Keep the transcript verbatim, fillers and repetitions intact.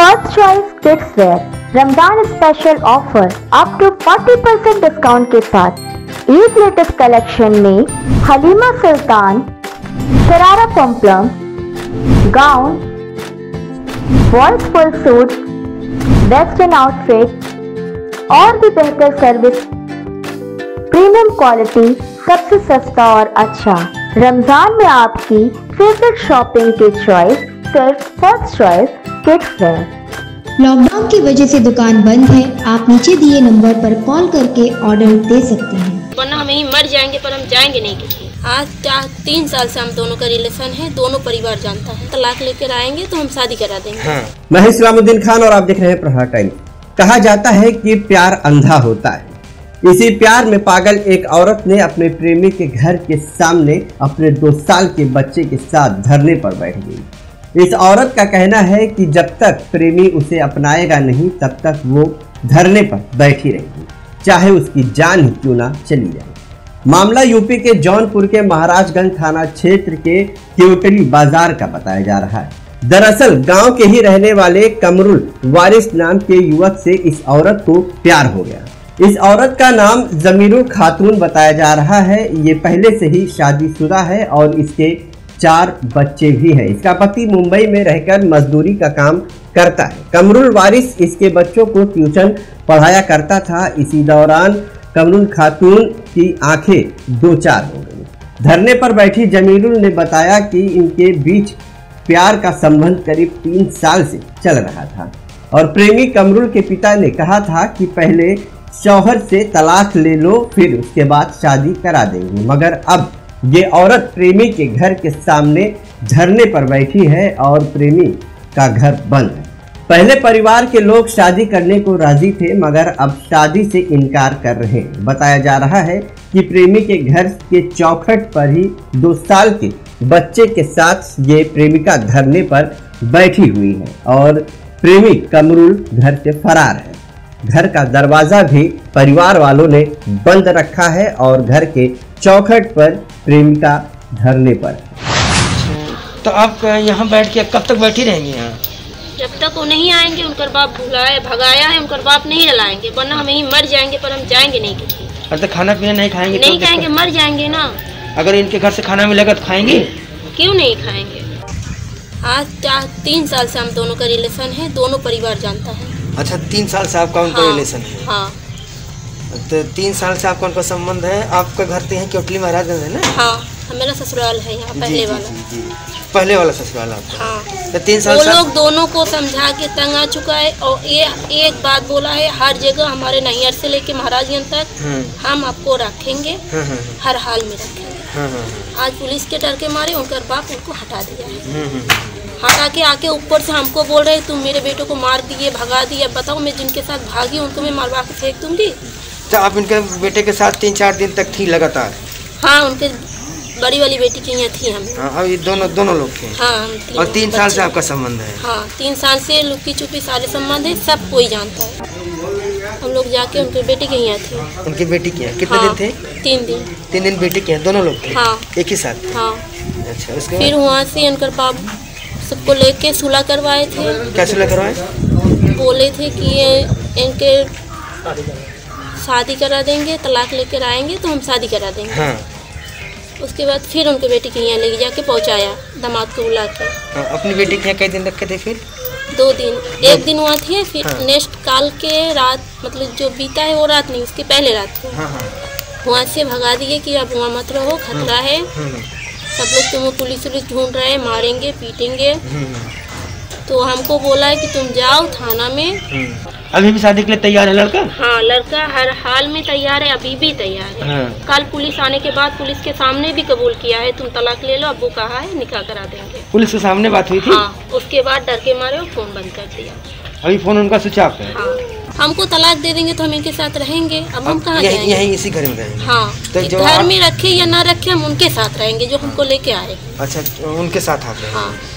First choice kids wear Ramzan special offer up to चालीस percent discount के साथ Eid latest collection में हलीमा सुल्तान, शरारा पम्पलम, gown, boys full suit, western outfit और भी बेहतर सर्विस, प्रीमियम क्वालिटी, सबसे सस्ता और अच्छा। रमजान में आपकी फेवरेट शॉपिंग की चॉइस सिर्फ first choice kids wear. Lockdown की वजह से दुकान बंद है, आप नीचे दिए नंबर पर कॉल करके ऑर्डर दे सकते हैं। वरना हम यहीं मर जाएंगे पर हम जाएंगे नहीं कहीं। आज चार तीन साल से हम दोनों का रिलेशन है, दोनों परिवार जानता है। तलाक लेकर आएंगे तो हम शादी करा देंगे। हाँ। मैं इस्लामुद्दीन खान और आप देख रहे हैं प्रहार टाइम। कहा जाता है कि प्यार अंधा होता है। इसी प्यार में पागल एक औरत ने अपने प्रेमी के घर के सामने अपने दो साल के बच्चे के साथ धरने पर बैठ गई। इस औरत का कहना है कि जब तक प्रेमी उसे अपनाएगा नहीं तब तक वो धरने पर बैठी रहेगी, चाहे उसकी जान ही क्यों ना चली जाए। मामला यूपी के जौनपुर के महाराजगंज थाना क्षेत्र के केवटली बाजार का बताया जा रहा है। दरअसल गांव के ही रहने वाले कमरुल वारिस नाम के युवक से इस औरत को प्यार हो गया। इस औरत का नाम जमीरुल खातून बताया जा रहा है। ये पहले से ही शादीशुदा है और इसके चार बच्चे भी हैं। इसका पति मुंबई में रहकर मजदूरी का काम करता है। कमरुल वारिस इसके बच्चों को ट्यूशन पढ़ाया करता था। इसी दौरान कमरुल खातून की आंखें दो चार हो गई। धरने पर बैठी जमीरुल ने बताया कि इनके बीच प्यार का संबंध करीब तीन साल से चल रहा था और प्रेमी कमरुल के पिता ने कहा था कि पहले शौहर से तलाक ले लो, फिर उसके बाद शादी करा देंगे। मगर अब ये औरत प्रेमी के घर के सामने धरने पर बैठी है और प्रेमी का घर बंद है। पहले परिवार के लोग शादी करने को राजी थे मगर अब शादी से इनकार कर रहे हैं। बताया जा रहा है कि प्रेमी के घर के चौखट पर ही दो साल के बच्चे के साथ ये प्रेमिका धरने पर बैठी हुई है और प्रेमी कमरुल घर से फरार है। घर का दरवाजा भी परिवार वालों ने बंद रखा है और घर के चौखट पर प्रेमिका धरने पर। तो आप यहाँ बैठ के कब तक बैठी रहेंगी यहाँ? जब तक वो नहीं आएंगे, उनका बाप भुलाया भगाया है, उनका बाप नहीं जलाएंगे। वरना हम यहीं मर जाएंगे पर हम जाएंगे नहीं कहीं। और तो खाना पीना नहीं खाएंगे? नहीं तो खाएंगे, मर जाएंगे ना। अगर इनके घर से खाना मिलेगा तो खाएंगे? क्यों नहीं खाएंगे। आज चार तीन साल से हम दोनों का रिलेशन है, दोनों परिवार जानता है। अच्छा, तीन साल से आपका उनका हाँ, रिलेशन है? हाँ। तो तीन साल से आपका उनका संबंध है। आपका घर तो यहाँ केवटली महाराजगंज है ना? हाँ, मेरा ससुराल है यहाँ पहले जी, वाला। जी, जी, जी। पहले वाला ससुराल आपका? हाँ। तो तीन साल वो लोग दोनों को समझा के तंग आ चुका है और ये एक बात बोला है, हर जगह हमारे नैहर से लेके महाराजगंज तक हम आपको रखेंगे, हर हाल में रखेंगे। आज पुलिस के डर के मारे उनका बाप उनको हटा दिया है। हटा के आके ऊपर से हमको बोल रहे तुम मेरे बेटों को मार दिए, भगा दिए। बताओ मैं जिनके साथ भागी उनको मैं मारवा के फेंक दूंगी। तो आप इनके बेटे के साथ तीन चार दिन तक थी लगातार? हाँ, उनके बड़ी वाली बेटी की यहाँ थी हम। हाँ, अब ये दोनों दोनों लोग थे। हाँ, हम तीन और तीन साल से आपका संबंध है? हाँ, तीन साल से लुकी छुपी सारे संबंध है, सब कोई जानता है। हम लोग जाके उनके बेटी के यहाँ थे। उनकी बेटी के यहाँ कितने हाँ, दिन थे? तीन दिन। तीन दिन बेटी के यहाँ दोनों लोग थे? हाँ, एक ही साथ? हाँ। अच्छा, उसके फिर वहाँ से उनका बाप सबको लेके सुलह करवाए थे। क्या सुलह करवाए? बोले थे कि ये इनके शादी करा देंगे, तलाक लेकर आएंगे तो हम शादी करा देंगे। हाँ। उसके बाद फिर उनके बेटी के यहाँ लेके जाके पहुँचाया, दामाद को बुला के। हाँ, अपनी बेटी के यहाँ कई दिन रखे थे? फिर दो दिन, एक दिन वहाँ थे। फिर हाँ। नेक्स्ट काल के रात, मतलब जो बीता है वो रात नहीं, उसके पहले रात को हाँ, हाँ। वहाँ से भगा दिए कि अब वहाँ मत रहो, खतरा है, सब लोग तुम्हें पुलिस पुलिस ढूंढ रहे हैं, मारेंगे पीटेंगे। तो हमको बोला है कि तुम जाओ थाना में। अभी भी शादी के लिए तैयार है लड़का? हाँ, लड़का हर हाल में तैयार है, अभी भी तैयार है। हाँ। कल पुलिस आने के बाद पुलिस के सामने भी कबूल किया है, तुम तलाक ले लो, अब वो कहा है निकाह करा देंगे। पुलिस के सामने बात हुई थी? हाँ, उसके बाद डर के मारे वो फोन बंद कर दिया। अभी फोन उनका स्विच ऑफ है? हाँ। हमको तलाक दे देंगे तो हम इनके साथ रहेंगे। अब हम कहाँ जाएंगे? यहीं इसी घर में रहेंगे? हाँ, तो घर में रखे या ना रखे हम उनके साथ रहेंगे जो हमको लेके आए। अच्छा, उनके साथ आप रहेंगे? हाँ।